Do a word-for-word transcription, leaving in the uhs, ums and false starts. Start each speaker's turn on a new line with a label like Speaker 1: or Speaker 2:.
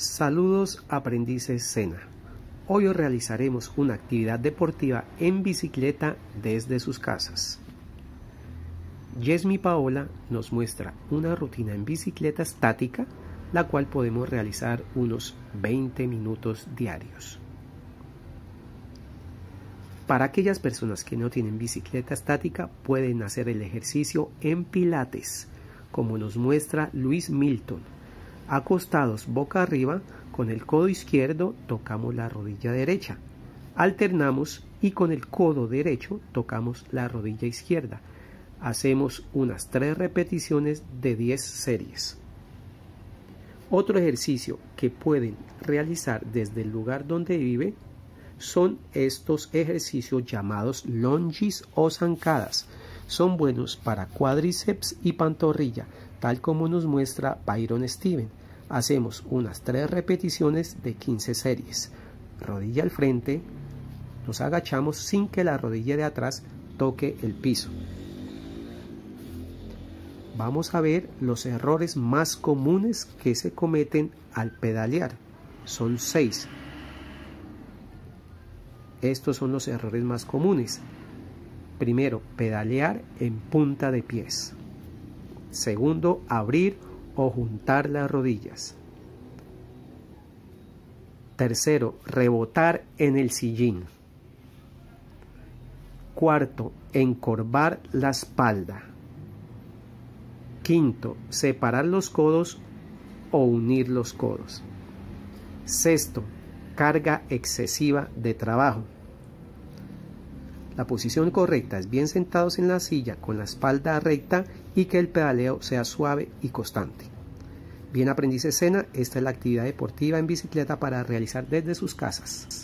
Speaker 1: Saludos aprendices Sena. Hoy os realizaremos una actividad deportiva en bicicleta desde sus casas. Yesmi Paola nos muestra una rutina en bicicleta estática, la cual podemos realizar unos veinte minutos diarios. Para aquellas personas que no tienen bicicleta estática, pueden hacer el ejercicio en pilates, como nos muestra Luis Milton. Acostados boca arriba, con el codo izquierdo tocamos la rodilla derecha. Alternamos y con el codo derecho tocamos la rodilla izquierda. Hacemos unas tres repeticiones de diez series. Otro ejercicio que pueden realizar desde el lugar donde vive son estos ejercicios llamados lunges o zancadas. Son buenos para cuádriceps y pantorrilla, tal como nos muestra Byron Steven. Hacemos unas tres repeticiones de quince series. Rodilla al frente, nos agachamos sin que la rodilla de atrás toque el piso. Vamos a ver los errores más comunes que se cometen al pedalear. Son seis. Estos son los errores más comunes. Primero, pedalear en punta de pies. Segundo, abrir o juntar las rodillas. Tercero, rebotar en el sillín. Cuarto, encorvar la espalda. Quinto, separar los codos o unir los codos. Sexto, carga excesiva de trabajo. La posición correcta es bien sentados en la silla con la espalda recta y que el pedaleo sea suave y constante. Bien aprendices Sena, esta es la actividad deportiva en bicicleta para realizar desde sus casas.